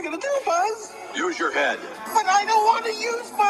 we gonna do, Buzz? Use your head. But I don't want to use